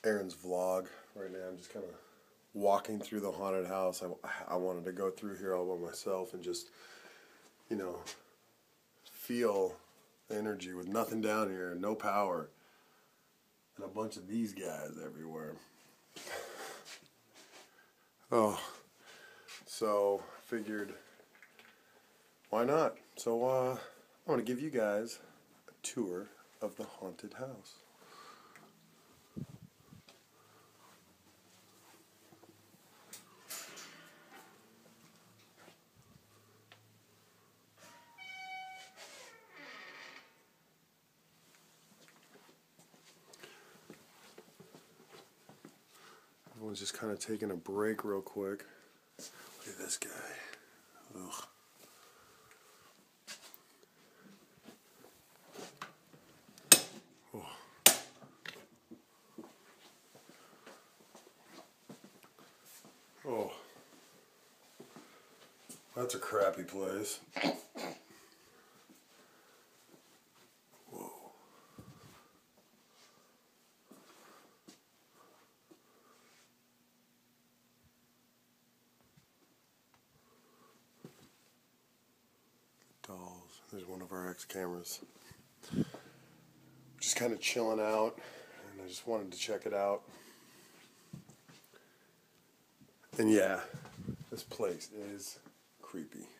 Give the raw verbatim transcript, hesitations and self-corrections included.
Aaron's vlog right now. I'm just kind of walking through the haunted house. I, I wanted to go through here all by myself and just, you know, feel the energy with nothing down here, no power, and a bunch of these guys everywhere. Oh, so figured, why not? So uh, I want to give you guys a tour of the haunted house. Everyone's just kind of taking a break real quick. Look at this guy. Ugh. Oh. Oh. That's a crappy place. Whoa. Dolls. There's one of our X cameras. Just kind of chilling out, and I just wanted to check it out. And yeah, this place is creepy.